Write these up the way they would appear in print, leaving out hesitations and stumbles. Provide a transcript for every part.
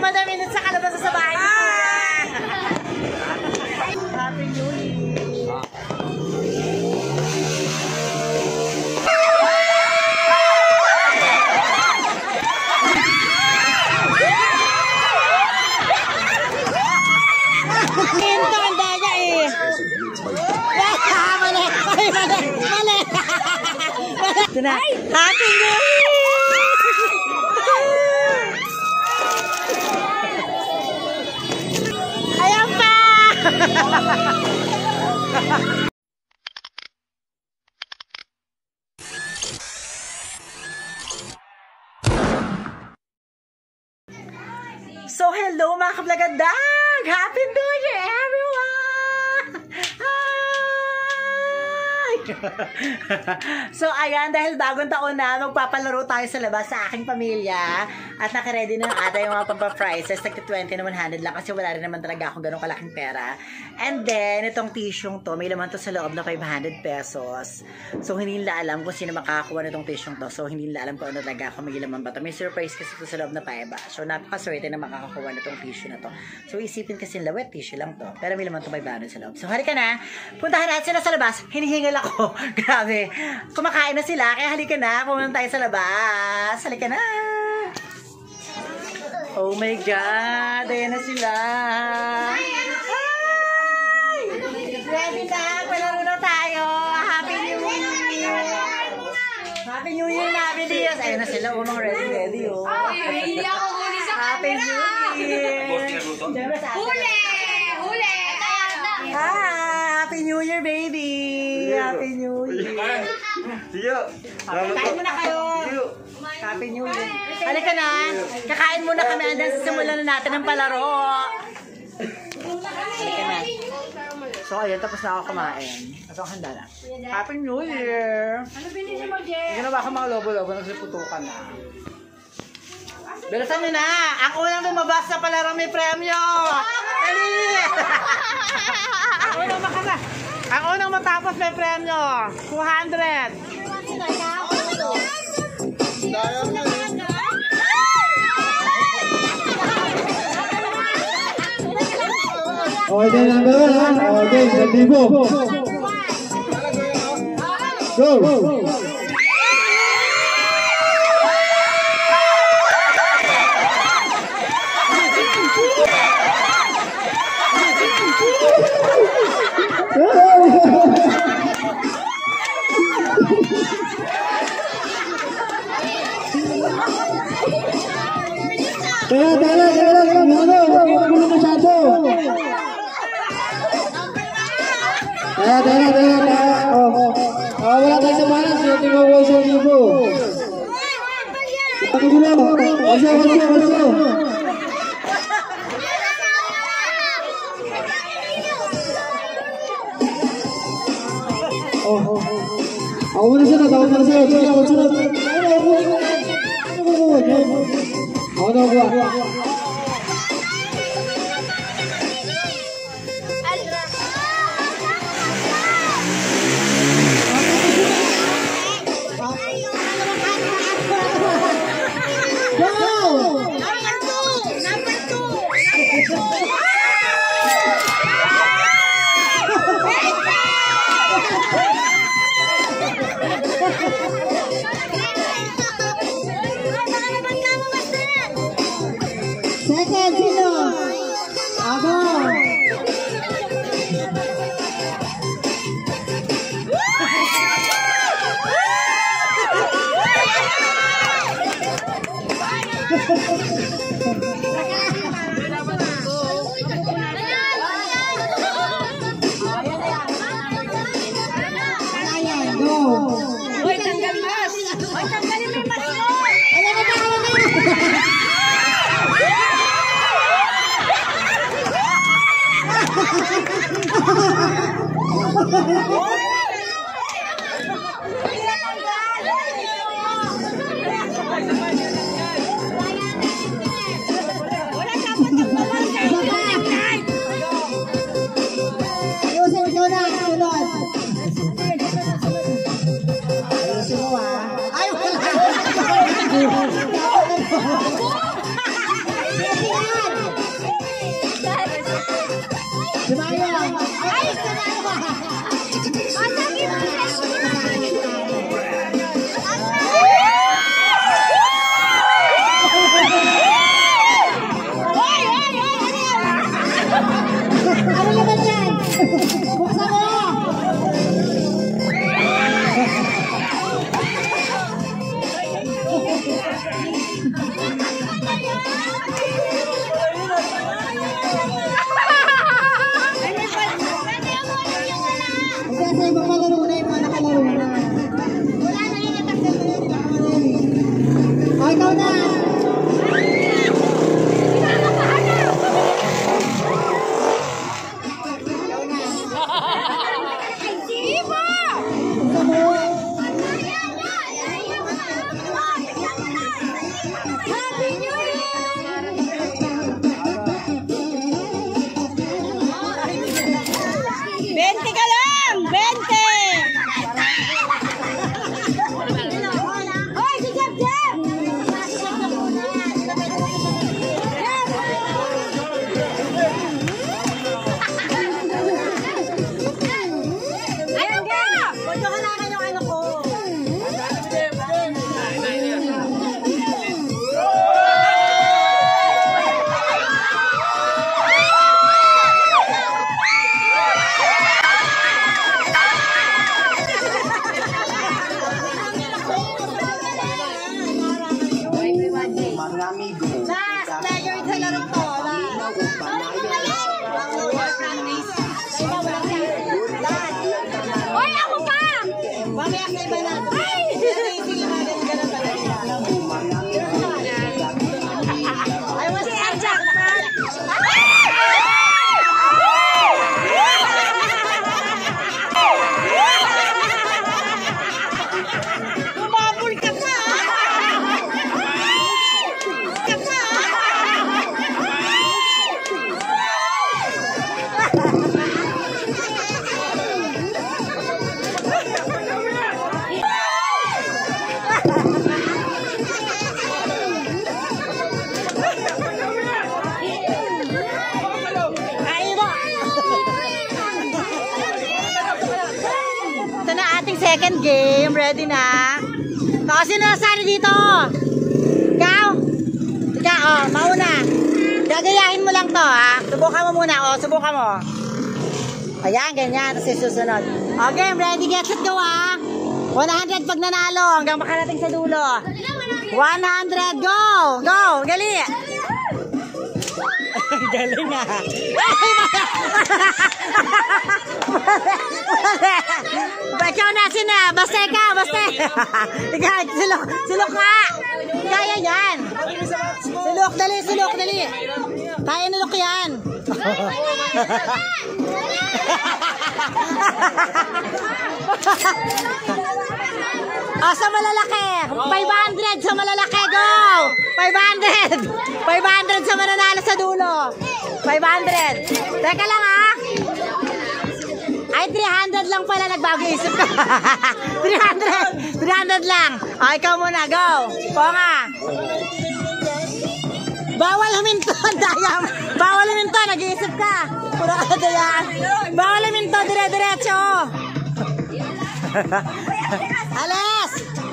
Madam Minute sa kalabasa sa bahay. Happy New Year! Ito na. Happy New Year! Ayan pa! So, hello mga kablagadag! Happy New Year, everyone! So, ayan, dahil bagong taon na, magpapalaro tayo sa labas sa aking pamilya. At nakaready na ata yung mga pampa-prices. Tagka 20 na 100 lang kasi wala rin naman talaga akong ganong kalaking pera. And then, itong tissue to, may laman to sa loob na 500 pesos. So, hindi nila alam kung sino makakakuha nitong tissue to. So, hindi nila alam kung ano talaga kung may laman ba to. May surprise kasi to sa loob na paiba. So, napakaswerte na makakakuha nitong tissue na to. So, isipin kasi nila, wet tissue lang to. Pero may laman to 500 sa loob. So, halika na. Puntahan natin sila sa labas. Hinihingal ako. Grabe. Kumakain na sila. Kaya halika na. Pumunta tayo sa labas. Halika na. Oh my God. Ayan na sila. Hi! Ready na. Palaro na tayo. Happy New Year. Happy New Year na, Bilias. Ayan na sila. Unang ready. Oh. Hindi ako huli sa Happy New Year. Huli! Happy New Year, baby. Happy New Year. Sige. Kain muna kayo. Happy New Year. Halika na. Kakain muna kami. Andan simulan na natin ang palaro. Halika na. So, ayun. Tapos na ako kumain. Tapos ako handa na. Happy New Year. Ano binili mo, Jay? Ginawa ko mga lobo-lobo. Nagsiputukan na. Bilisan nyo na. Ang unang lumabas sa palaro may premyo. Dali! Ang unang matapos may premyo. 200. Okay, number 1. Okay, 1,000. Go! Wala tayo sa balas. Hindi mo ko sa libo. Ako dito. Waso. Ako muna siya. Sunod. Ako na ako. Second, sino? Ako. Hoy, tanggal mas! Hoy, tanggalin mo yung mas mo! Wala dapat ang balas! laro to. Hoy, ako pa! Mamaya sa iba natin. Ay! Sige, ganun talaga. I was a jackpot. Bumabol ka pa. Ito na ating second game. Ready na? Kasi nasari dito. Ikaw? Ikaw, oh, mauna. Gagayahin mo lang to, ha? Subukan mo muna, oh. Subukan mo. Ayan, ganyan. Tapos susunod. Okay, ready, get, set, go, ha? 100 pag nanalo. Hanggang makarating sa dulo. 100, go! Go! Gali! Galing, ha? Ikaw na, sina. Basta ikaw, basta. Ikaw, sulok ka. Kaya yan. Sulok, dali, sulok, dali. Kaya nulok yan. Sa malalaki. 500 sa malalaki, go. 500. 500 sa mananalo sa dulo. 500. Teka lang, ha. Ay, 300 lang pala, nagbago isip ko. 300 lang. Ay, ikaw muna, go. Ponga. Bawal huminto, dayam. Bawal huminto, nag-iisip ka. Puro ka dayam. Bawal huminto, dire-diretso. Alas.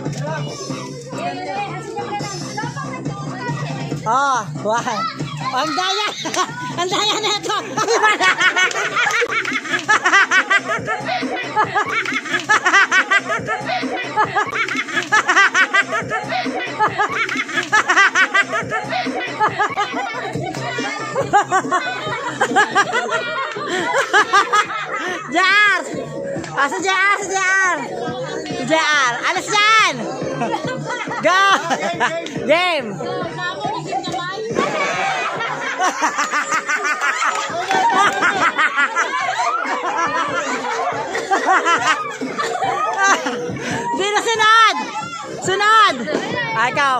Oh, wow. Ang daya. Ang daya na ito. Jar! Asa Jar? Asa Jar? Jar! Alas yan! Go! Game! Sino sunod? Sunod! Ikaw.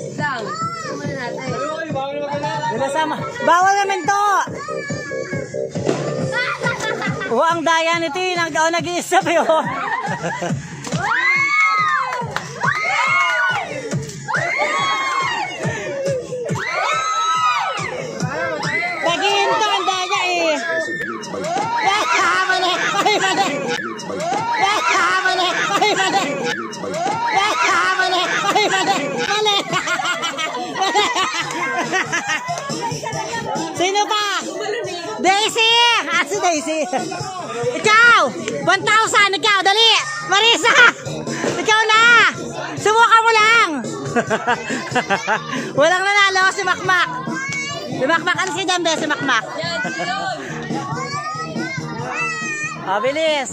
Sama. Bawal naman to. Oh, ang daya nito yun. Nag-iisip yun. Nag-iinto ang daya eh. Mali. Ay, mali. Mali. Ay, mali. Mali. Ay, mali. Mali. Sino pa? Daisy! Si Daisy. Ikaw! 1,000! Ikaw! Dali! Marisa! Ikaw na! Subukan mo lang! Walang nanalo si Makmak. Si Makmak, ano si Dambe? Si Makmak. Oh, bilis!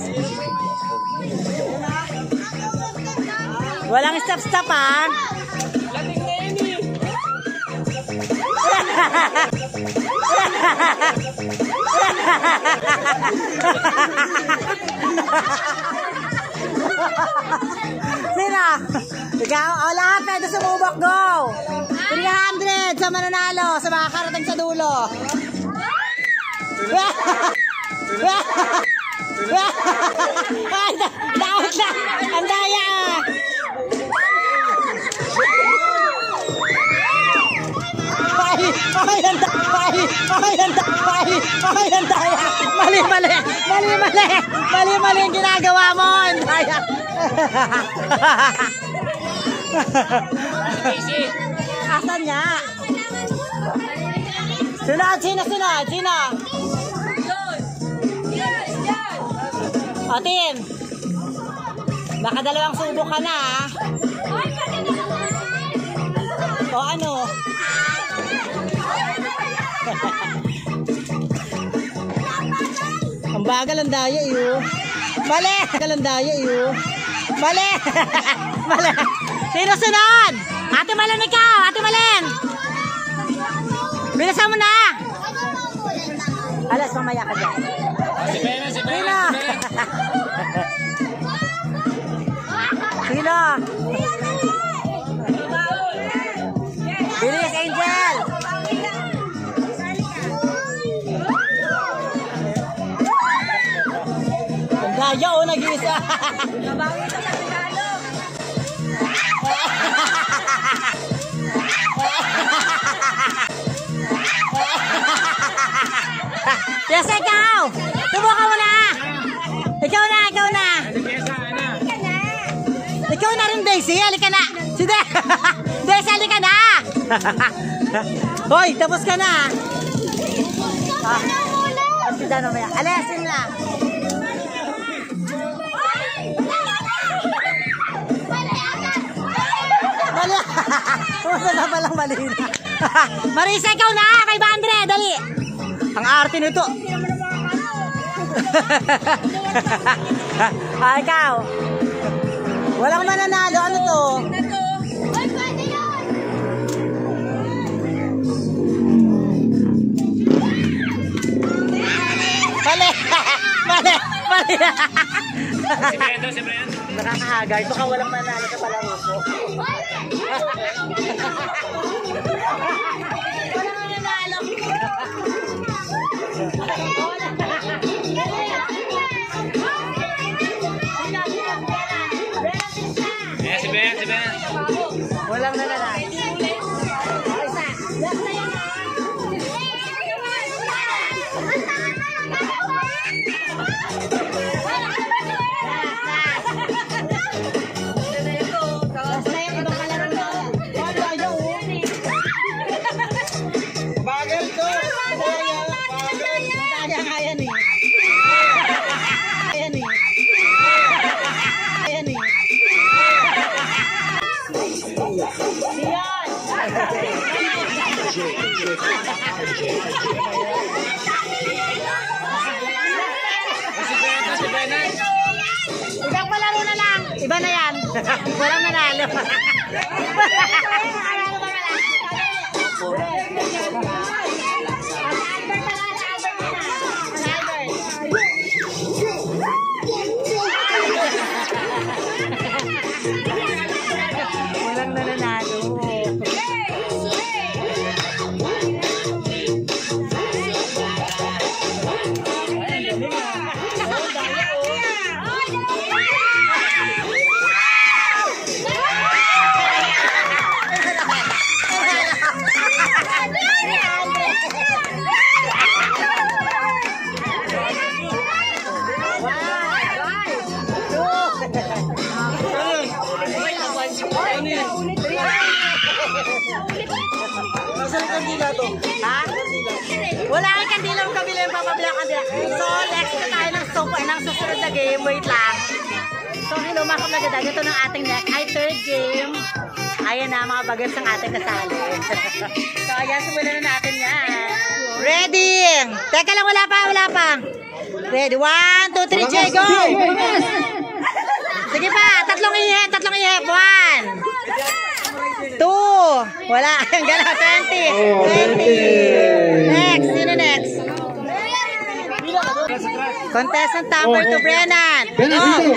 Walang stop-stop, ha? Sino? Ikaw? O, lahat pwede sumubok. Go! 300 sa mananalo, sa makakarating sa dulo. Ay, daot na! Ang daya! Mali ang ginagawa mo. Asan nga? Sunod, sino? Otin, baka dalawang subok ka na, ha? O ano? Ang bagal ang daya iyo. Mali! Bagal ang daya iyo. Mali! Mali! Sino sunod? Ate Malen ikaw! Ate Malen! Bilisan mo na! Alas, mamaya ka dyan. Si Bena. Sino? Bilis, Angel! Ang daya o, nag-iisa. Nabawi ito sa regalo. Yes, ikaw! Subukan mo na! Ikaw na! Ikaw na rin, Daisy. Halika na. Si Daisy, halika na. Hoy, tapos ka na. Si Dan, mamaya. Alasin na. Mali. Pumunta na palang mali na. Marisa, ikaw na. Kay Bandre, dali. Ang arte nito. Ikaw. Walang mananalo. Ano to? Mali! Mali! Mali! Si Brian. Nakakahagard. Baka walang mananalo ka pala ruso. Walang mananalo. Si Bena. Walang nananalo. Bagal to. Ayan eh. Ayan eh. Ayan eh. Si Bena. Ibang palaro na lang. Iba na yan. Walang nanalo. Walang nananalo. Nasaan ang kandila to? Ha? Wala kang kandila. Ang kabila yung papabila kandila. So, next na tayo ng susunod na game. Wait lang. So, hello mga kablagadag. Ito ng ating third game. Ayan na mga bagets ng ating kasali. So, ayan. Simulan na natin yan. Ready! Teka lang, wala pa. Ready? 1, 2, 3, J, go! Sige pa, tatlong ihip. 1, 2, wala, ang gala, 20. Next, sino next? Contestant number 2, Brennan. 50.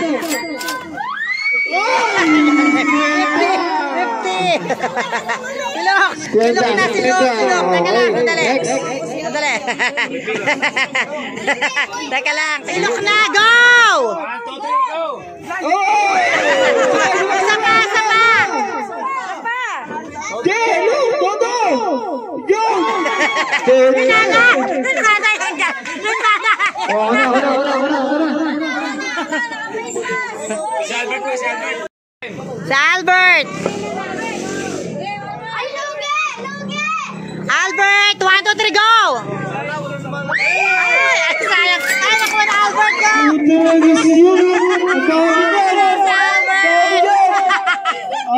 50. Silok na, silok. Teka lang, sandali. Teka lang, silok na, go! 1, 2, 3, go! Isa pa. Si Albert. Si Albert. Albert, 1, 2, 3, go! Ay, sayang. Ay, nakuha na Albert, go!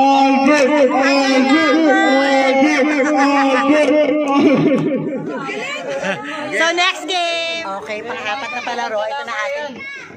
Albert. So, next game. Okay, pang-apat na palaro. Ito na ating.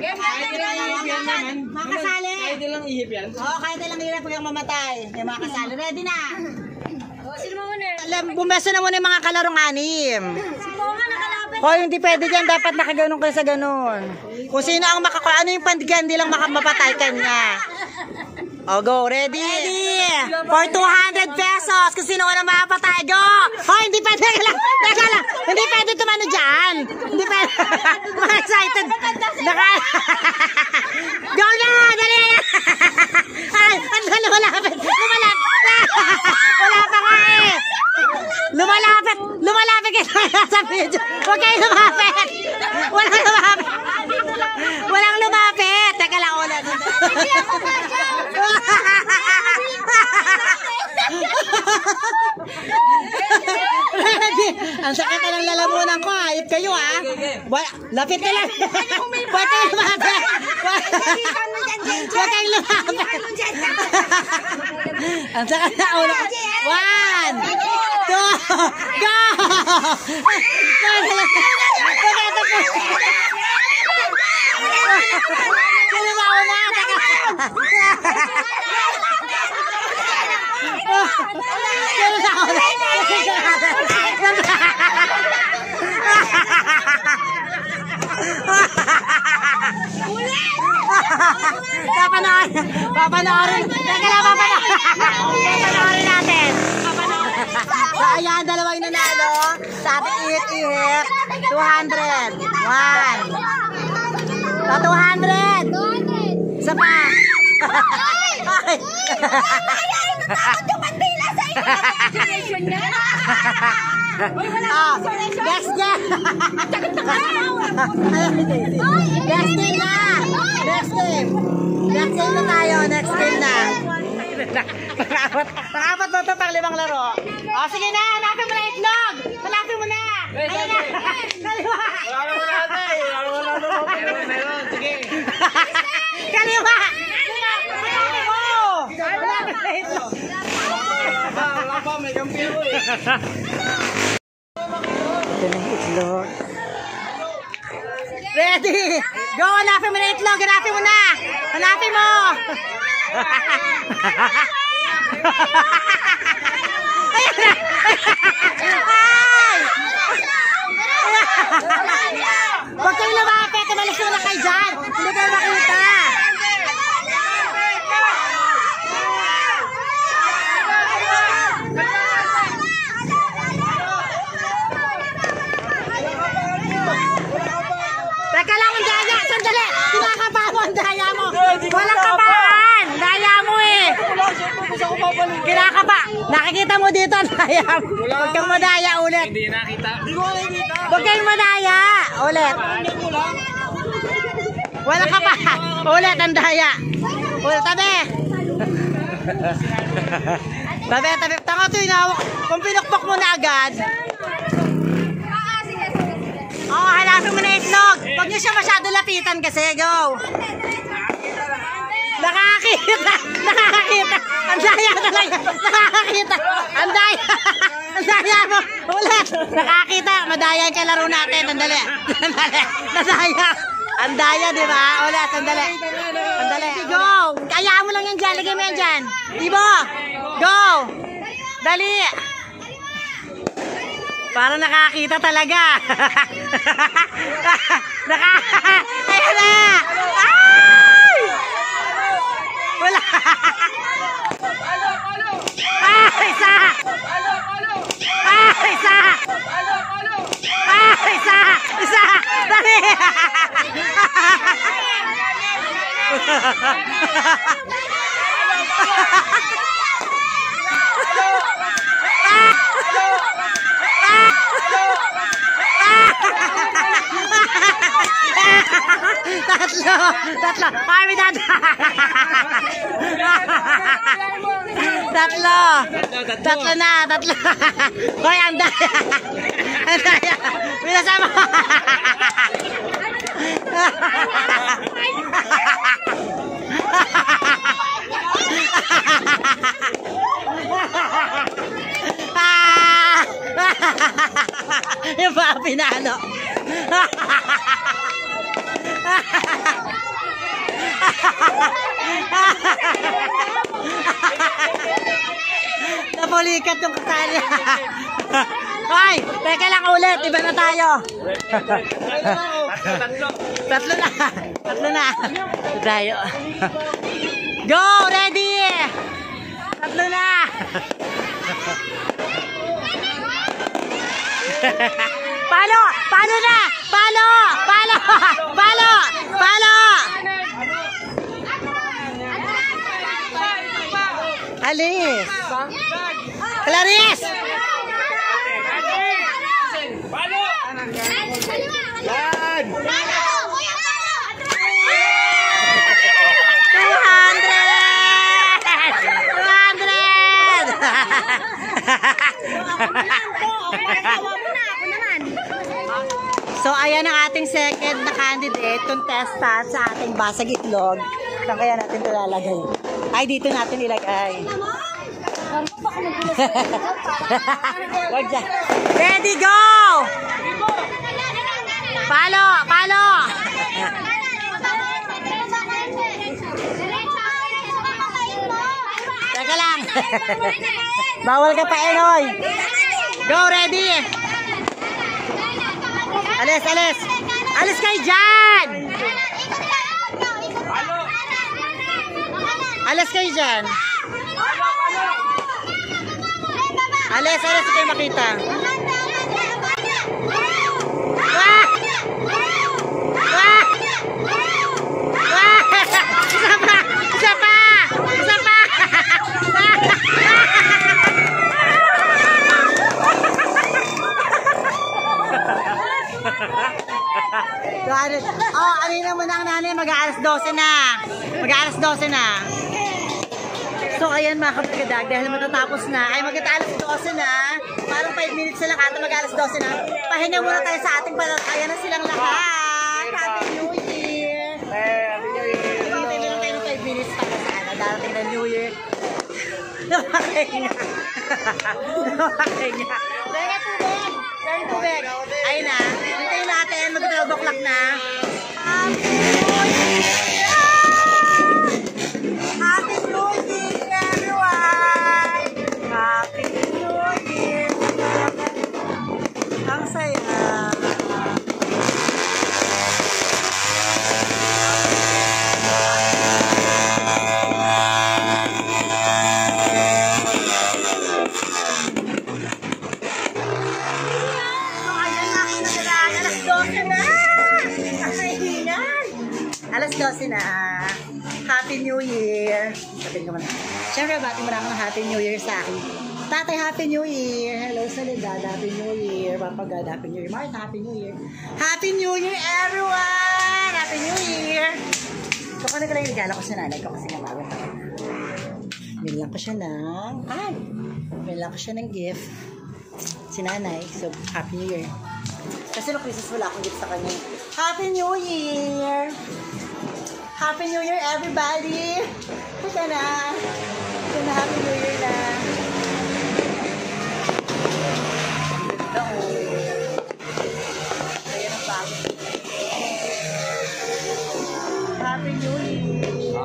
Makasali. Kahit lang ihip yan. Oo, kahit ilang hirap huwag kang mamatay. May mga kasali. Ready na. Sino mo muna? Bumeso na muna yung mga kalarong anim. Sino nga nakalaban? Hoy, hindi pwede dyan. Dapat nakaganon kayo sa ganon. Kung sino ang ano yung pandigan, hindi lang mapatay kanya. O, go. Ready? For 200 pesos. Kung sino na mapatay, go! Hoy, hindi pwede. Teka lang. Hindi pwede tumano dyan. Hindi pwede. Ma-excited. Go na! Dali na! Ay, lumalapit. Wala pa nga eh. Lumalapit kayo sa video. Huwag kayo lumapit. Walang lumapit. Teka lang, ulit. Ang sakit na ng lalamunan ko, ayip kayo ha. Lapit ka lang. Huwag kayo lumapit. Huwag kayo lumapit. Ang sakit na ulo. 1, 2, go! Sino ba una? Papanoorin. Teka lang, papanoorin natin. So, ayan, dalawang nanalo. Sa ating ihip-ihip. 200. 1. So, 200. Isa pa. Ay! Next game. Next game na. Next game. Next game na tayo. Next game na. Pang-apat mo ito, pang-limang laro. O, sige na. Hanapin mo na itlog. Hanapin mo na. Ayun na. Kaliwa. Meron. Sige. Kaliwa. Wala pa, may kampiro eh. Ito na yung itlog. Ready? Go! Hanapin mo na itlog! Hanapin mo na! Hanapin mo! Ayan na! Ay! Huwag kayo lumapit! Tumalis na kayo dyan! Hindi kayo makita! Teka lang, ang daya! Sandali! Kinakaba mo ang daya mo! Walang kabaan! Daya mo eh! Kinakaba! Nakikita mo dito ang daya mo! Huwag kang madaya ulit! Hindi nakita. Huwag kang madaya! Ulit! Walang kaba! Ulit ang daya! Ulit, tabi! Tabi! Tanga ito yung kung pinukpok mo na agad. Oo, hanapin mo na itlog. Huwag niyo siya masyado lapitan kasi. Go! Nakakita! Nakakita! Ang daya talaga! Nakakita! Ang daya! Ang daya mo! Ulit! Nakakita! Madaya yung kalaro natin. Sandali! Sandali! Nadaya! Ang daya, di ba? Ulit! Sandali! Sandali! Go! Kaya mo lang yan dyan. Lagay mo yan dyan. Ibo! Go! Dali! Parang nakakita talaga. Ayan na! Ay! Wala! Isa! Isa! Isa! Isa! Dali! Tatlo. Ay, may dada. Tatlo na. Hoy, ang daya. Ang daya. Minasama. Yung pa pinalo. Napulikat yung kasali. Ay, teka lang ulit. Iba na tayo. Tatlo na. Tatlo na. Tayo. Go! Ready! Tatlo na. Palo! Palo na! Palo! Palo! Palo! Palo! Alis! Clarice! Palo! Yan! 200! So, ayan ang ating second na candidate, contestant sa ating basag itlog. Saan kaya natin ito lalagay? Ay, dito natin ilagay. Wag dyan. Ready, go! Palo! Palo! Teka lang. Bawal ka pa, Enoy. Go, ready! Alis, alis! Alis kayo dyan! Alis kayo dyan! Alis, alis, hindi kayo makita. Wah! Wah! Wah! Isa pa! Isa pa! Isa pa! Oh, alina mo na ang nanay, mag-aalas 12 na. Mag-aalas 12 na. So, ayan mga kapagadag, dahil matatapos na, ay mag-aalas 12 na. Parang 5 minutes na lang ata, mag-aalas 12 na. Pahinga muna tayo sa ating palataya na silang lahat. Happy New Year! Happy New Year! Hintay na lang tayo ng 5 minutes para sa darating na New Year. Namakinga. Namakinga. Dahil tubig. Dahil tubig. Ayun na. Hintayin natin. Mag-12 o'clock na. Happy New Year! Happy New Year, everyone! Happy New Year! Ang saya. Alas 12 na. Happy New Year. Sabihin ko muna. Siyempre, bati mo na ako ng Happy New Year sa akin. Tatay, Happy New Year. Hello, Soledad. Happy New Year. Papa God, Happy New Year. Martha, Happy New Year. Happy New Year, everyone! Happy New Year! Kukunin ko lang yung regalo ko sa nanay ko kasi nga bago pa. Binlang ko siya ng... Ay! Binlang ko siya ng gift. Si nanay. So, Happy New Year. Kasi no Christmas wala akong gift sa kanya. Happy New Year! Happy New Year, everybody! Ito na. Ito na, Happy New Year na. Ito, ayan ang bago. Happy New Year!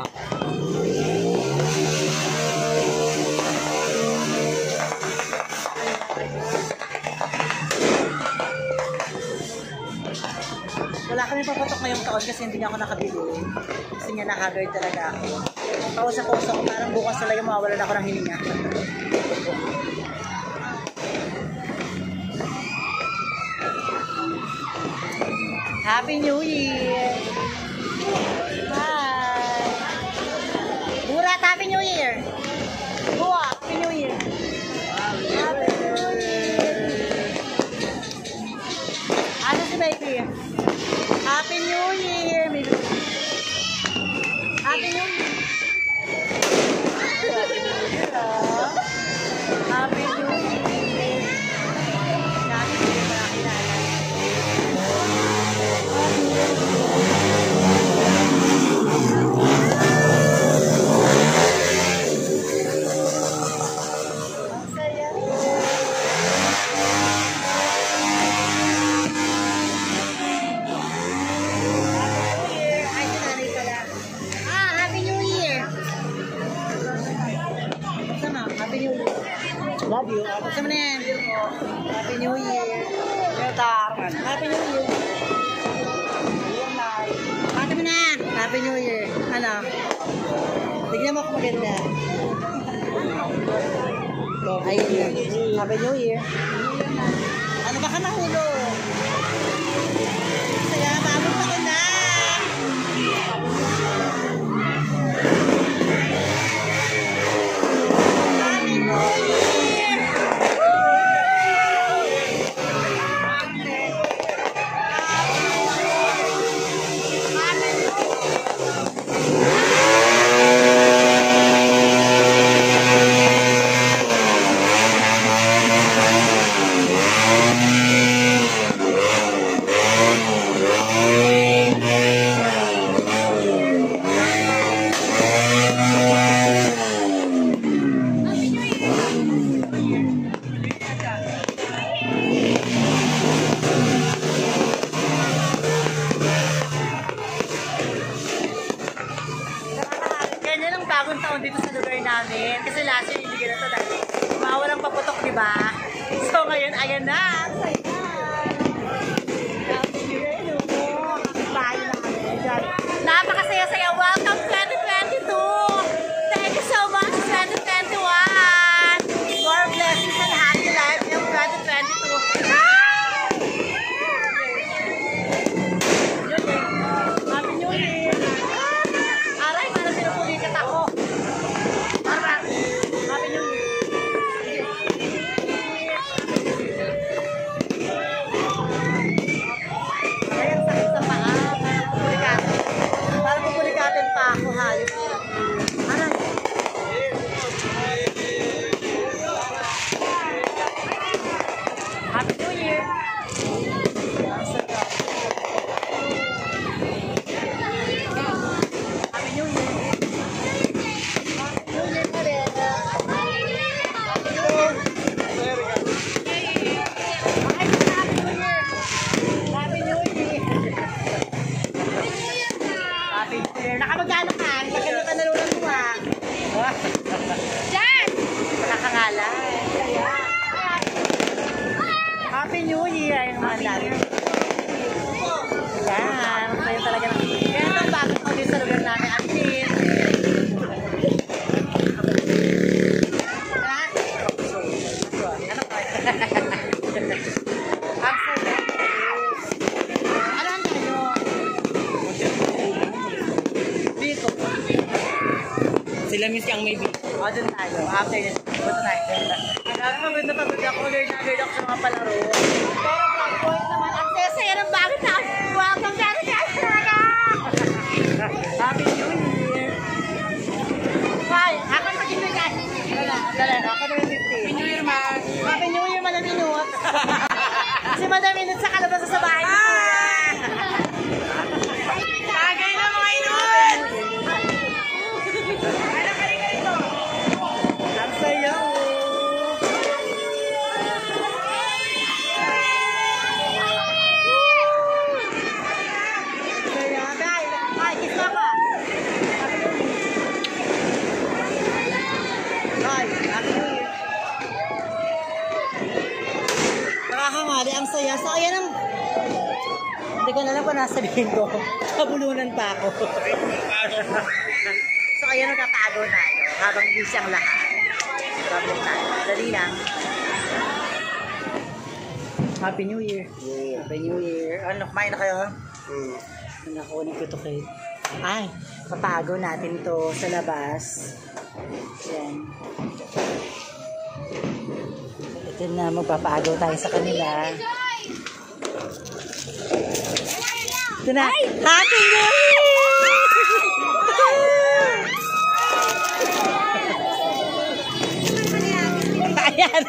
Wala kami papatok ngayong taon kasi hindi niya ako nakabili. Kasi nga nakagard talaga ako. Pausa-pausa ko, parang bukas talaga mawawalan ako ng hininga. Happy New Year! Bye! Burat, Happy New Year! Buwa, Happy New Year! Happy New Year! Ano si baby? Happy New Year! Happy New Year! Happy New Year! Happy New Year! Ang saya! Happy New Year. Happy mo na. Happy New Year. Ano? Tignan mo ako maganda. Ayun yun. Happy New Year. Ano ba ka nahulog? Saya, bagong taon na. Happy New Year. Ganyan ang bagong taon dito sa lugar namin. Kasi last year hindi ganito dahil mawalang paputok, di ba? So ngayon, ayan na. Napakasaya-saya. Welcome 2022! Thank you so much, 2021! More blessings and happy life yung 2022. Happy New Year! Aray, parang pinupulikat ako. Parang, Happy New Year! Ayan, sakit sa paa. Parang pupulikatin pa ako, halos. Aray. Happy New Year! Happy New Year! Happy New Year pa rin. Happy New Year! Happy New Year! Nakamagano ka? Magkano ka nalunan mo ah? Diyan! Nakakangalan. Happy New Year! Ayun naman natin. Yan. Kaya talaga ng... Yan ang bago ko din sa lugar namin. Atin. Ano ka? Ang saya. Ano ang tayo? Dito. Sila miss ang may beat. O, dun tayo. After this, punta tayo. Ang maganda pagod ako. Learn na learn ako sa mga palaro. Pero from point naman, ang saya-saya ng bagay na. Welcome to the talaga! Happy New Year! Hi! Ako yung mag-ibigay. Dala. Ako na yung 50. Happy New Year, man! Happy New Year, Madam Minut! Si Madam Minut sa kalabasa sa bahay niya. Bagay na mga inut! Ang saya, oh! Saya, guys! Ay, kiss na ka! Ay, Happy New Year! Nakakamali, ang saya. So, ayan ang... Hindi ko na alam kung nasabihin ko. Kabulunan pa ako. So, ayan ang kapagaw tayo. Habang busy ang lahat. Problem tayo. Dali lang. Happy New Year. Happy New Year. Ano, kumain na kayo? Nakunin ko ito kayo. Ay, papagaw natin to sa labas. Yan. Ito na, magpapagaw tayo sa kanila. Ito na. Happy New Year! Ayan,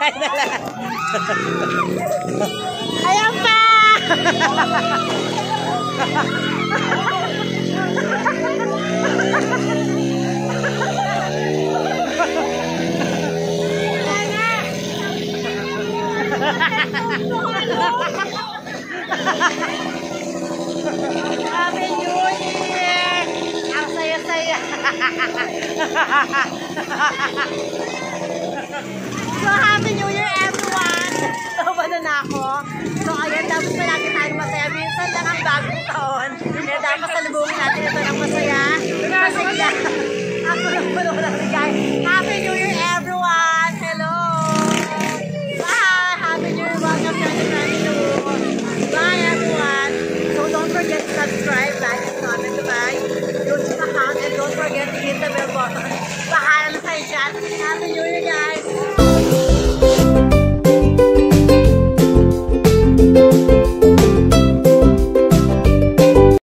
ayan pa! Happy New Year! Ang saya-saya! So, Happy New Year, everyone! Tawag na ako. So, ayan, dapat palagi Kuya niya.